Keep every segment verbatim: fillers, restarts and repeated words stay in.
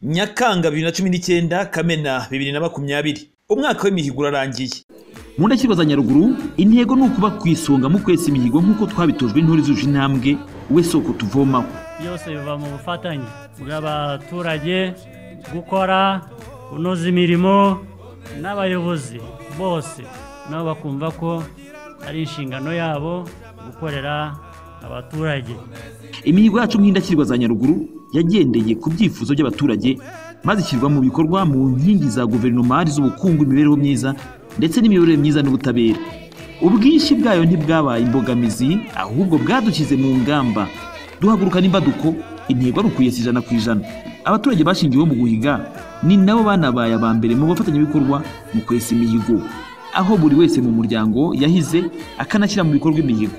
Nyakanga bibiri na cumi n'icyenda, Kamena bibiri na makumyabiri. Umwaka w'imihigo urarangiye. Mu ndashyirwa za Nyaruguru, intego ni ukuba ku isonga mu kwesa imihigo nk'uko twabitojwe n'intore zuje intambwe we soko tuvomaho. Byose biva mu bufatanye bw'abaturage, gukora, kunoza imirimo n'abayobozi bose nabo bakumva ko ari inshingano yabo gukorera abaturage. Imihigo yacu nk'indashyirwa za Nyaruguru yagendeye ku byifuzo by'abaturage maze ishyirwa mu bikorwa mu nkingi za guverinoma z'ubukungu, imibereho myiza ndetse n'imiyoborere myiza n'ubutabera. Ubwinshi bwayo ntibwabaye imbogamizi, ahubwo bwadukize mu ngamba duhaguruka n'imbaduko. Intego ari ukuyesa ijana ku ijana. Abaturage bashingiweho mu guhiga ni nabo banabaye aba mbere mu bafatanyabikorwa mu kwesa imihigo, aho buri wese mu muryango yahize akanashyira mu bikorwa imihigo.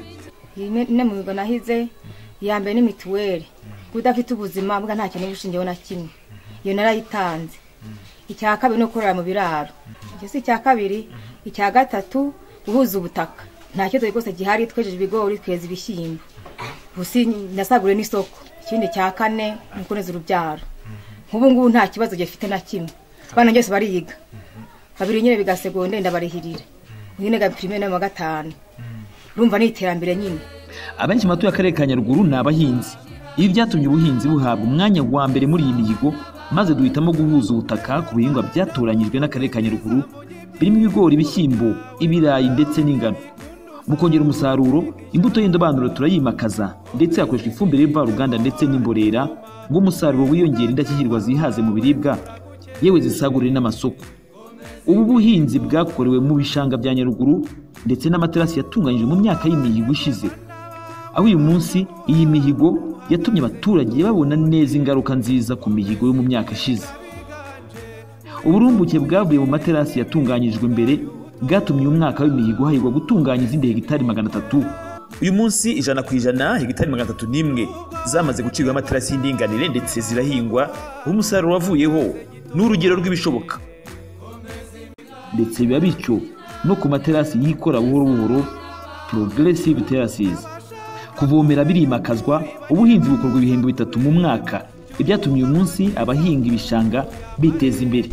Ne mu bigo nahize ya mbere ni mituweli, kudafite ubuzima bwa nta kintu bushingiyeho na kimwe, iyo narayitanze. Icya kabiri no korora mu biraro, icyo si icya kabiri. Icya gatatu guhuza ubutaka, nta cyo rwose gihari, twejeje ibigori tweza ibishyimbo, busi nasagure n'isoko. Ikindi cya kane ni kuneza urubyaro, nk'ubu ngubu nta kibazo gifite na kimwe, bana byose bariga, babiri nyine biga segonde ndabarihirira, nyine ga primaire na gatanu. Urumva ni iterambere nyine. Abenshi matuye akarere ka Nyaruguru ni abahinzi. Ibi byatumye ubuhinzi buhabwa umwanya wa mbere muri iyi mihigo, maze duhitamo guhuza ubutaka ku bihingwa byatoranyijwe n'akarere ka Nyaruguru, birimo ibigori, ibishyimbo, ibirayi ndetse n'ingano. Mu kongera umusaruro, imbuto y'indobanure turayimakaza ndetse hakoreshwa ifumbire y'imvaruganda ndetse n'imborera ngo umusaruro wiyongere, indashyikirwa zihaze mu biribwa yewe zisagurire n'amasoko. Ubu buhinzi bwakorewe mu bishanga bya Nyaruguru ndetse n'amaterasi yatunganyijwe mu myaka y'imihigo ishize, aho uyu munsi iyi mihigo yatumye abaturage babona neza ingaruka nziza ku mihigo yo mu myaka ishize. Uburumbuke bwavuye mu materasi yatunganyijwe mbere bwatumye umwaka w'imihigo hahigwa gutunganya izindi hegitari magana atatu. Uyu munsi ijana ku ijana hegitari magana atatu n'imwe zamaze gucibwa amaterasi y'indinganire ndetse zirahingwa, umusaruro wavuyeho n'urugero rw'ibishoboka. Ndetse biba bityo no ku materasi yikora buhoro buhoro, progressive terraces. Kuvomera birimakazwa, ubuhinzi bukorwa ibihembo bitatu mu mwaka, ibyatumye uyu munsi abahinga ibishanga biteza imbere.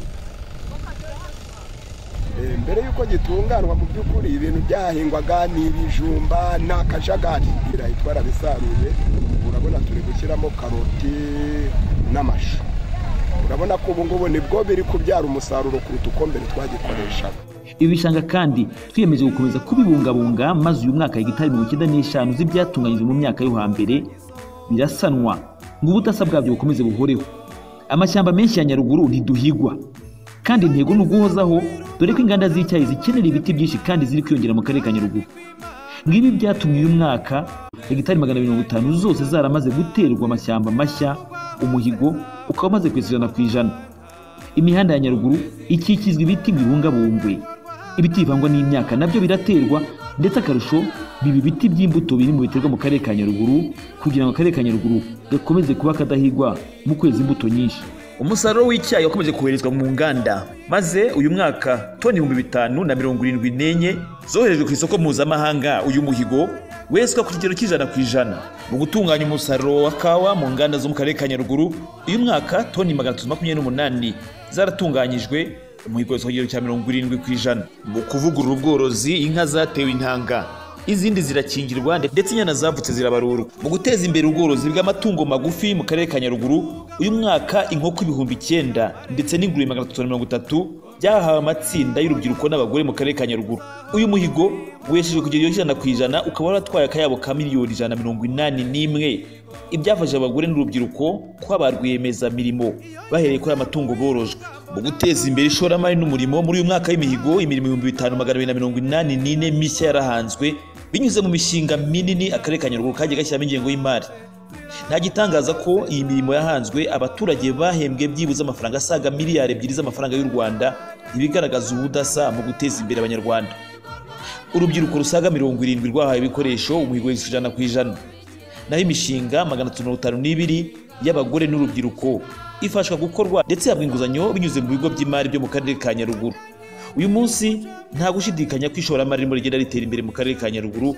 Mbere yuko gitunganwa mu by'ukuri ibintu byahingwaga ni ibijumba n'akajagari, birahitwara bisaruye. Urabona turi gushyiramo karoti n'amashu, urabona ko ubu ngubu nibwo biri kubyara umusaruro kuruta uko mbere twagikoreshaga. Ibi bishanga kandi twiyemeje gukomeza kubibungabunga, maze uyu mwaka hegitari mirongo icyenda n'eshanu z'ibyatunganyijwe mu myaka yo hambere birasanwa ngo ubudasa bwabyo bukomeze buhoreho. Amashyamba menshi ya Nyaruguru ntiduhigwa, kandi intego ni uguhozaho, dore ko inganda z'icyayi zikenera ibiti byinshi kandi ziri kwiyongera mu karere ka Nyaruguru. Ngibi byatumye uyu mwaka hegitari magana mirongo itanu zose zaramaze guterwa amashyamba mashya, umuhigo ukaba umaze kwesa ijana ku ijana. Imihanda ya Nyaruguru ikikizwa ibiti bibungabungwe, ibiti bivangwa n'imyaka nabyo biraterwa, ndetse akarusho bibi biti by'imbuto biri mu biterwa mu karere ka Nyaruguru kugira ngo akarere ka Nyaruguru gakomeze kuba kadahigwa mu kwezi imbuto nyinshi. Umusaruro w'icyayi wakomeje koherezwa mu nganda, maze uyu mwaka toni ibihumbi bitanu na mirongo irindwi n'enye zoherejwe ku isoko mpuzamahanga. Uyu muhigo weswa ku kigero cy'ijana ku ijana. Mu gutunganya umusaruro wa kawa mu nganda zo mu karere ka Nyaruguru, uyu mwaka toni magana atatu makumyabiri n'umunani zaratunganyijwe, umuhigo weswa ku kigero cya mirongo irindwi ku ijana. Mu kuvugurura ubworozi, inka zatewe intanga, izindi zirakingirwa ndetse inyana zavutse zirabarurwa. Mu guteza imbere ubworozi bw'amatungo magufi mu karere ka Nyaruguru, uyu mwaka inkoko ibihumbi icyenda ndetse n'ingurube magana atatu na mirongo itatu byahawe amatsinda y'urubyiruko n'abagore mu karere ka Nyaruguru. Uyu muhigo weshejwe ku kigero cy'ijana ku ijana, ukaba waratwaye akayabo ka miliyoni ijana na mirongo inani n'imwe, ibyafashije abagore n'urubyiruko kuba ba rwiyemezamirimo bahereye kuri amatungo borojwe. Mu guteza imbere ishoramari n'umurimo, muri uyu mwaka w'imihigo imirimo ibihumbi bitanu magana abiri na mirongo inani n'ine mishya yarahanzwe binyuze mu mishinga minini akarere ka Nyaruguru kagiye gashyiramo ingengo y'imari. Nta gitangaza ko iyi mirimo yahanzwe abaturage bahembwe byibuze amafaranga asaga miliyari ebyiri z'amafaranga y'u Rwanda, ibigaragaza ubudasa mu guteza imbere abanyarwanda. Urubyiruko rusaga mirongo irindwi rwahawe ibikoresho, umuhigo w'ijana ijana ku ijana. Naho imishinga magana atatu mirongo itanu n'ibiri y'abagore n'urubyiruko ifashwa gukorwa ndetse habwa inguzanyo binyuze mu bigo by'imari byo mu karere ka Nyaruguru. Uyu munsi nta gushidikanya ko ishoramari ririmo rigenda ritera imbere mu karere ka Nyaruguru,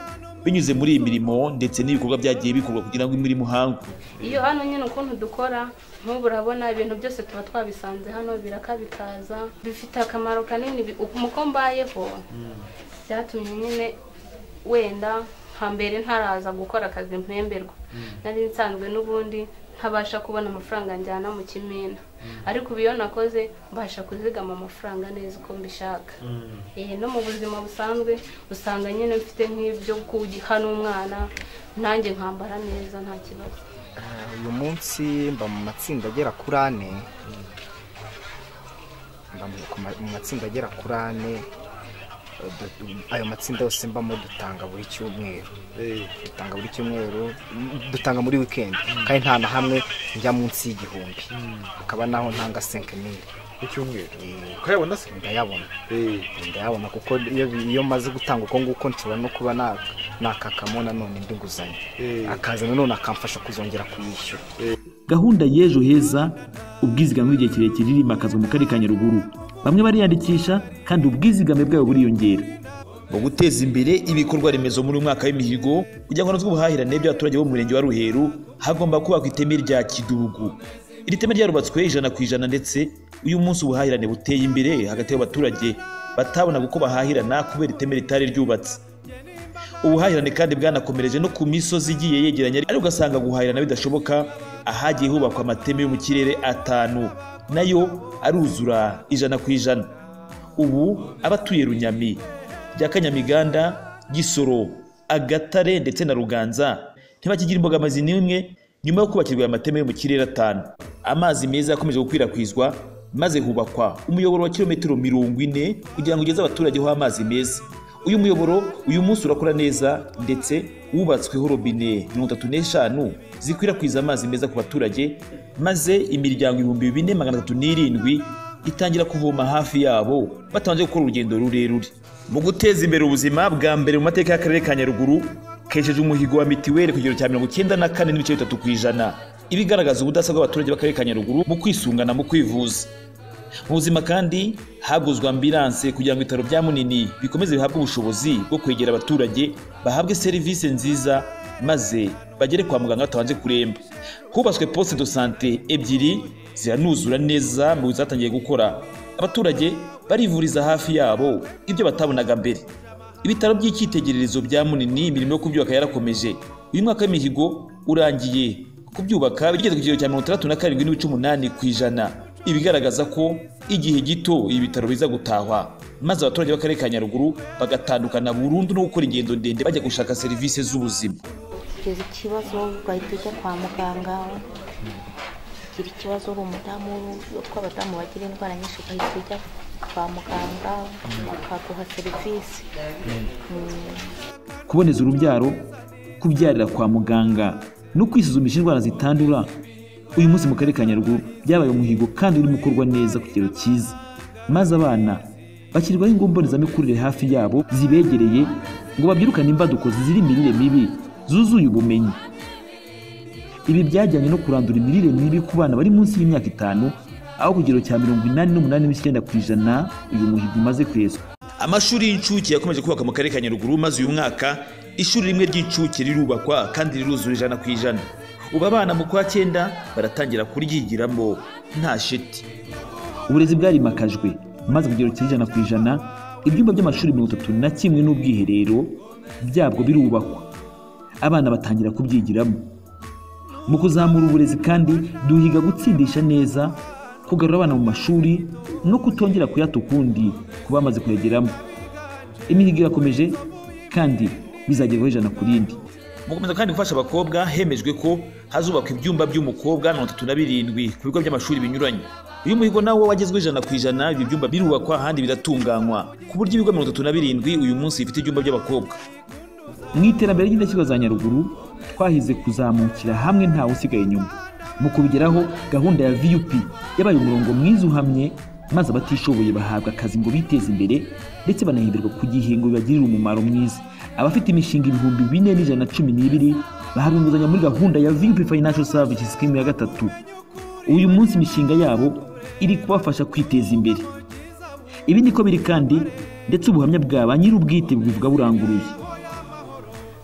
binyuze muri iyi mirimo ndetse n'ibikorwa byagiye bikorwa kugira ngo imirimo hangwe. Iyo hano nyine ukuntu dukora nk'ubu urabona ibintu byose tuba twabisanze hano birakabikaza bifite akamaro kanini umuko mbayeho byatumye nyine wenda hambere ntaraza gukora akazi mpemberwa nari nsanzwe n'ubundi ntabasha kubona amafaranga njyana mu kimina ariko ubiyo nakoze mbasha kuzigama amafaranga neza uko mbishaka eh no mu buzima busanzwe usanga nyine mfite nk'ibyo kugiha n'umwana nanjye nkambara neza nta kibazo. Uyu munsi mba mu matsinda agera kuri ane mba mu matsinda agera kuri ane ayo matsinda yose mbamo dutanga buri cyumweru dutanga buri cyumweru dutanga muri weekend kandi nta na hamwe njya munsi y'igihumbi akaba naho ntanga cinq mille icyumweru kayabona se ndayabona ndayabona kuko iyo iyo maze gutanga uko nguko nshobora no kuba na nakakamo nanone ndinguzanye akaza nanone akamfasha kuzongera kuyishyura. Gahunda y'ejo heza ubwizigame bw'igihe kirekire irimakazwa mu karere ka Nyaruguru, bamwe bariyandikisha kandi ubwizigame bwabo buriyongera. Mu guteza imbere ibikorwa remezo muri umwaka w'imihigo kugira ngo hanozwe ubuhahirane by'abaturage bo mu murenge wa Ruheru hagomba kubakwa iteme rya Kidugu. Iri teme ryarubatswe ijana ku ijana ndetse uyu munsi ubuhahirane buteye imbere hagati y'abaturage batabona uko bahahirana kubera iteme ritari ryubatse. Ubuhahirane kandi bwanakomereje no ku misozi igiye yegeranye ari ugasanga guhahirana bidashoboka ahagiye hubakwa amateme yo mu kirere atanu nayo aruzura ijana ku ijana. Ubu abatuye Runyami, bya Kanyamiganda, Gisoro, Agatare ndetse na Ruganza ntibakigira imbogamizi n'imwe nyuma yo kubakirwa amateme yo mu kirere atanu. Amazi meza yakomeje gukwirakwizwa maze hubakwa umuyoboro wa kilometero mirongo ine kugira ngo ugeze abaturage ho amazi meza. Uyu muyoboro uyu munsi urakora neza ndetse wubatsweho robine mirongo itatu n'eshanu zikwirakwiza amazi meza ku baturage maze imiryango ibihumbi bine magana atatu n'irindwi itangira kuvoma hafi yabo batabanje gukora urugendo rurerure. Mu guteza imbere ubuzima bwa mbere mu mateka y'akarere ka Nyaruguru kesheje umuhigo wa mitiweli ku kigero cya mirongo icyenda na kane n'ibice bitatu ku ijana, ibigaragaza ubudasa bw'abaturage b'akarere ka Nyaruguru mu kwisungana mu kwivuza. Mu buzima kandi haguzwa ambulance kugira ngo ibitaro bya Munini bikomeze bihabwe ubushobozi bwo kwegera abaturage bahabwe serivisi nziza maze bagere kwa muganga batabanje kuremba. Hubatswe poste de santé ebyiri ziranuzura neza mu bizatangiye gukora, abaturage barivuriza hafi yabo ibyo batabonaga mbere. Ibitaro by'icyitegererezo bya Munini imirimo yo kubyubaka yarakomeje. Uyu mwaka w'imihigo urangiye kubyubaka bigeze ku kigero cya mirongo itandatu na karindwi n'ibice umunani ku ijana, ibigaragaza ko igihe gito ibi bitaro biza gutahwa maze abaturage b'akarere ka Nyaruguru bagatandukana burundu no gukora ingendo ndende bajya gushaka serivisi z'ubuzima. Kugeza ikibazo ugahita ujya kwa muganga, gira ikibazo uri umudamu, tw'abadamu bagira indwara nyinshi ugahita ujya kwa muganga bakaguha serivisi. Kuboneza urubyaro, kubyarira kwa muganga no kwisuzumisha indwara zitandura uyu munsi mu karere ka Nyaruguru byabaye umuhigo kandi urimo gukorwa neza ku kigero cyiza, maze abana bashyirwaho ingombonezamikurire hafi yabo zibegereye ngo babyirukane imbaduko zizira imirire mibi zuzuye ubumenyi. Ibi byajyanye no kurandura imirire mibi ku bana bari munsi y'imyaka itanu aho ku kigero cya mirongo inani n'umunani n'ibice icyenda ku ijana uyu muhigo umaze kwezwa. Amashuri y'incuke yakomeje kubaka mu karere ka Nyaruguru maze uyu mwaka ishuri rimwe ry'incuke rirubakwa kandi riruzura ijana ku ijana. Ubu abana mu kwa cyenda baratangira kuryigiramo nta shiti. Uburezi bwarimakajwe maze ku kigero cy'ijana ku ijana ibyumba by'amashuri mirongo itatu na kimwe n'ubwiherero byabwo birubakwa, abana batangira kubyigiramo. Mu kuzamura uburezi kandi duhiga gutsindisha neza, kugarura abana mu mashuri no kutongera kuyata ukundi ku bamaze kuyageramo. Imihigo irakomeje kandi bizagerwaho ijana ku rindi. Mu gukomeza kandi gufasha abakobwa hemejwe ko hazubakwa ibyumba by'umukobwa mirongo itatu na birindwi ku bigo by'amashuri binyuranye. Uyu muhigo nawo wagezwe ijana ku ijana, ibi byumba birubakwa ahandi biratunganywa ku buryo ibigo mirongo itatu na birindwi uyu munsi bifite ibyumba by'abakobwa. Mu iterambere ry'indashyikirwa za Nyaruguru twahize kuzamukira hamwe ntawe usigaye inyuma. Mu kubigeraho gahunda ya V U P yabaye umurongo mwiza uhamye maze abatishoboye bahabwa akazi ngo biteze imbere ndetse banahemberwa ku gihe ngo bibagirire umumaro mwiza. Abafite imishinga ibihumbi bine n'ijana na cumi n'ibiri bahabwa inguzanyo muri gahunda ya V U P Financial Services Scheme ya gatatu. Uyu munsi imishinga yabo iri kubafasha kwiteza imbere. Ibi niko biri kandi ndetse ubuhamya bwa ba nyir'ubwite bubivuga buranguruye.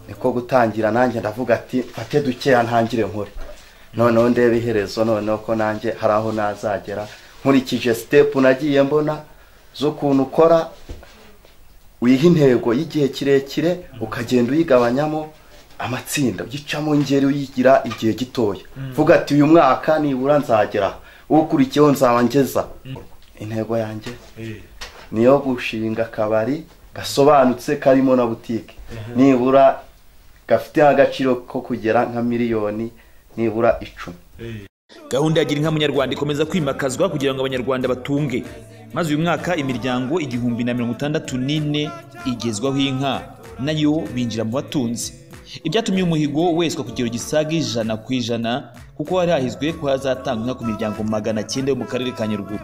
niko gutangira nanjye ndavuga ati mfate dukeya ntangire nkore noneho ndebe iherezo noneho ko nanjye hari aho nazagera nkurikije step nagiye mbona zo kuntu ukora wiha intego y'igihe kirekire ukagenda uyigabanyamo amatsinda ugicamo ngeri uyigira igihe gitoya vuga ati uyu mwaka nibura nzagera ukurikiyeho nzaba ngeza intego yanjye niyo gushinga akabari gasobanutse karimo na butike nibura gafite agaciro ko kugera nka miliyoni nibura icumi. Gahunda ya gira inka munyarwanda ikomeza kwimakazwa kugira ngo abanyarwanda batunge, maze uyu mwaka imiryango igihumbi na mirongo itandatu n'ine igezwaho inka nayo binjira mu batunzi. Ibyatumye umuhigo weswa ku kigero gisaga ijana ku ijana kuko hari hahizwe ko hazatanga inka ku miryango magana cyenda yo mu karere ka Nyaruguru.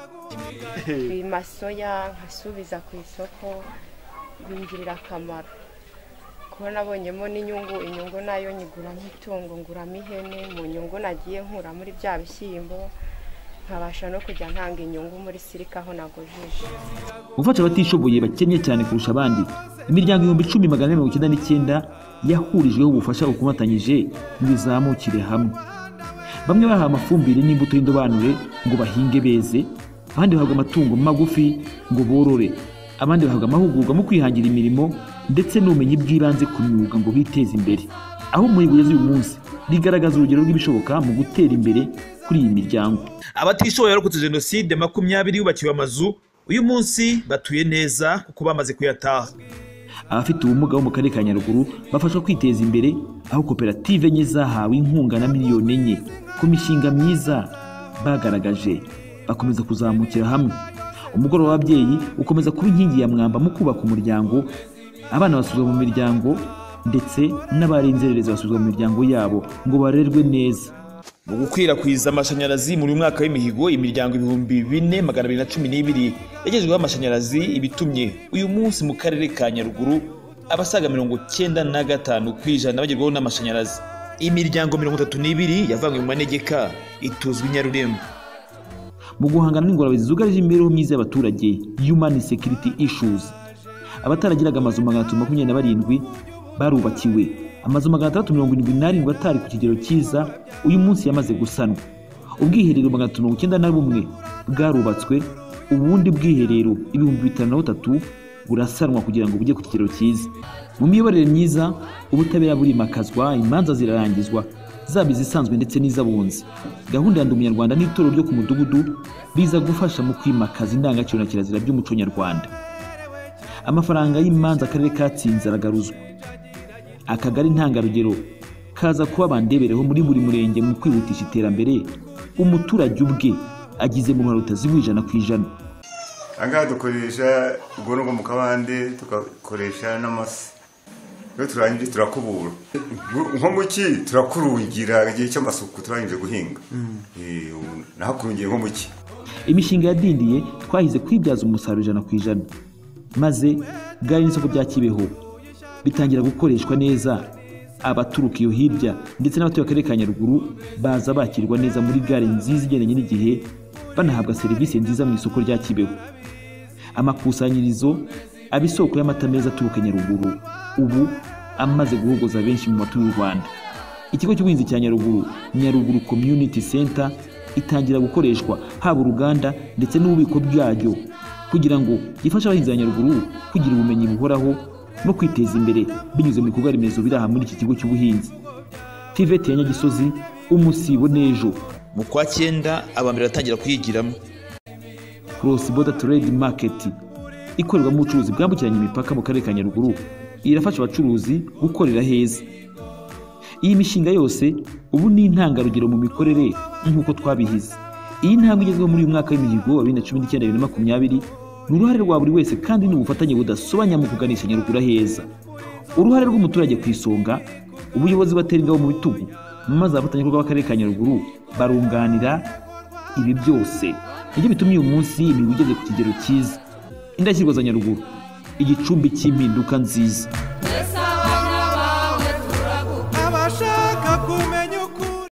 Masoya nkasubiza ku isoko bingirira akamaro kuko nabonyemo n'inyungu, inyungu nayo nyiguramo itungo, nguramo ihene, mu nyungu nagiye nkura muri bya bishyimbo nkabasha no kujya ntanga inyungu muri sirika aho nagojeje. Gufasha abatishoboye bakennye cyane kurusha abandi, imiryango ibihumbi icumi magana ane mirongo icyenda n'icyenda yahurijweho ubufasha bukomatanyije n'ibizamukire hamwe. Bamwe bahawe amafumbire n'imbuto y'indobanure ngo bahinge beze, abandi bahabwa amatungo magufi ngo borore, abandi bahabwa amahugurwa mu kwihangira imirimo ndetse n'ubumenyi bw'ibanze ku myuga ngo biteze imbere. Aho umuhigo ugeze uyu munsi bigaragaza urugero rw'ibishoboka mu gutera imbere kuri iyi miryango. Abatishoboye barokotse jenoside makumyabiri yubakiwe amazu uyu munsi batuye neza kuko bamaze kuyataha. Abafite ubumuga bo mu karere ka Nyaruguru bafashwa kwiteza imbere aho koperative enye zahawe inkunga na miliyoni enye ku mishinga myiza bagaragaje bakomeza kuzamukira hamwe. Umugoroba w'ababyeyi ukomeza kuba inkingi ya mwamba mu kubaka umuryango, abana basubizwa mu miryango ndetse n'abari inzererezi basubizwa mu miryango yabo ngo barerwe neza. Mu gukwirakwiza amashanyarazi muri mwaka w'imihigo imiryango ibihumbi bine magana abiri na cumi n'ibiri yagejejweho amashanyarazi, ibitumye uyu munsi mu karere ka Nyaruguru abasaga mirongo cyenda na gatanu ku ijana bagerwaho n'amashanyarazi. Imiryango mirongo itatu n'ibiri yavanywe mu manegeka ituzwa i Nyarurembo. Mu guhangana n'ingorane zugarije imibereho myiza y'abaturage, human security issues, abataragiraga amazu magana atatu makumyabiri na barindwi barubakiwe, amazu magana atandatu mirongo irindwi n'arindwi atari ku kigero cyiza uyu munsi yamaze gusanwa. Ubwiherero magana atatu mirongo icyenda na bumwe bwarubatswe, ubundi bwiherero ibihumbi bitanu na butatu burasanwa kugira ngo bujye ku kigero cyiza. Mu miyoborere myiza ubutabera burimakazwa, imanza zirarangizwa zaba izisanzwe ndetse n'izabunzi. Gahunda ya Ndi Umunyarwanda n'itorero ryo ku mudugudu biza gufasha mu kwimakaza indangagaciro na kirazira by'umuco nyarwanda. Amafaranga y'imanza akarere katsinze aragaruzwa. Akagari ntangarugero kaza kuba bandebereho muri buri murenge mu kwihutisha iterambere, umuturage ubwe agize mu ruhare rutaziguye ijana ku ijana. Angaha dukoresha ubwo mu kabande, tugakoresha n'amasi. Iyo turangije turakubura nko muki turakurungira igihe cy'amasuku turangije guhinga eh nahakurungiye nko muki. Imishinga yadindiye twahize kwibyaza umusaruro ijana ku ijana, maze gari n'isoko rya Kibeho bitangira gukoreshwa neza. Abaturuka iyo hirya ndetse n'abatuye akarere ka Nyaruguru baza bakirwa neza muri gare nziza igendanye n'igihe, banahabwa serivisi nziza mu isoko rya Kibeho. Amakusanyirizo abisoko y'amata meza aturuka Nyaruguru ubu amaze guhogoza benshi mu matu y'u Rwanda. Ikigo cy'ubuhinzi cya Nyaruguru, Nyaruguru Community Center, itangira gukoreshwa haba uruganda ndetse n'ububiko bwacyo kugira ngo gifashe abahinzi ba Nyaruguru kugira ubumenyi buhoraho no kwiteza imbere binyuze mu bikorwa remezo biraha muri iki kigo cy'ubuhinzi. T V T ya Nyagisozi, umusibo n'ejo. Mu kwa cyenda abambere batangira kuyigiramo. Cross Border Trade Market ikorerwa mu bucuruzi bwambukiranya imipaka mu karere ka Nyaruguru irafasha abacuruzi gukorera heza. Iyi mishinga yose ubu ni intangarugero mu mikorere nk'uko twabihize. Iyi ntambwe igezweho muri uyu mwaka w'imihigo wa bibiri na cumi n'icyenda bibiri na makumyabiri ni uruhare rwa buri wese kandi n'ubufatanye budasobanya mu kuganisha Nyaruguru heza. Uruhare rw'umuturage ku isonga, ubuyobozi batera ingabo mu bitugu, maze abafatanyabikorwa b'akarere ka Nyaruguru barunganira. Ibi byose nibyo bitumye uyu munsi imihigo igeze ku kigero cyiza. Indashyikirwa za Nyaruguru, igicumbi cy'impinduka nziza.